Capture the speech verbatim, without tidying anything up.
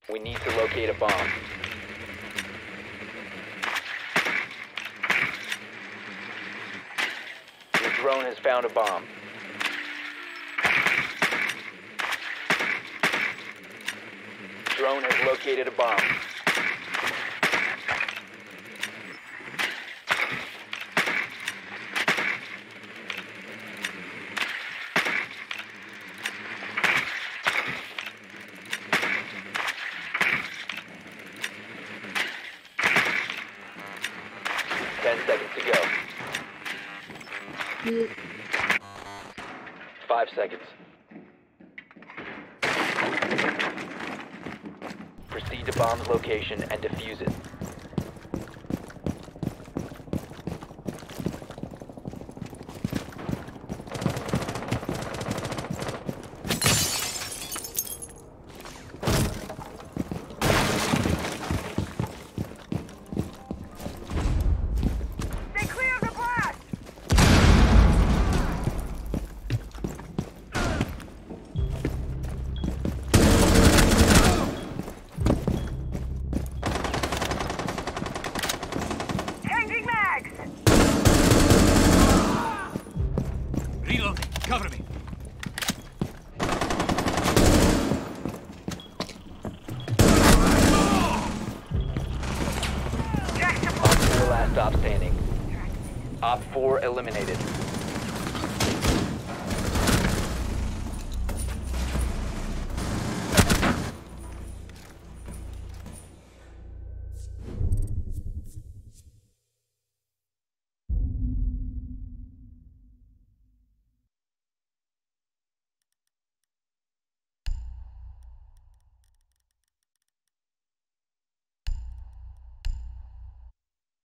We need to locate a bomb. Your drone has found a bomb. Drone has located a bomb. Ten seconds to go. Five seconds. Proceed to bomb's location and defuse it. Reloading. Cover me. Op four last stop standing. Op four eliminated.